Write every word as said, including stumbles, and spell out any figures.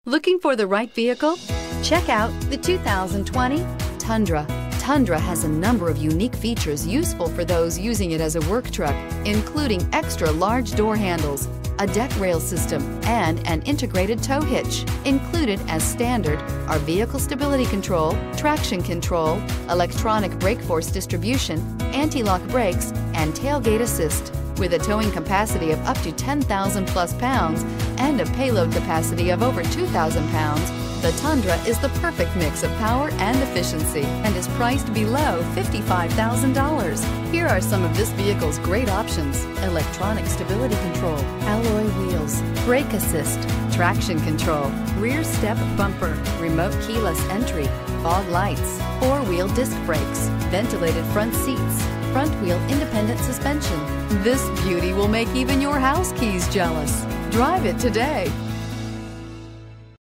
Looking for the right vehicle? Check out the two thousand twenty Tundra. Tundra has a number of unique features useful for those using it as a work truck, including extra large door handles, a deck rail system, and an integrated tow hitch. Included as standard are vehicle stability control, traction control, electronic brake force distribution, anti-lock brakes, and tailgate assist. With a towing capacity of up to ten thousand plus pounds and a payload capacity of over two thousand pounds, the Tundra is the perfect mix of power and efficiency and is priced below fifty-five thousand dollars. Here are some of this vehicle's great options: electronic stability control, alloy wheels, brake assist, traction control, rear step bumper, remote keyless entry, fog lights, four-wheel disc brakes, ventilated front seats, front wheel independent suspension. This beauty will make even your house keys jealous. Drive it today.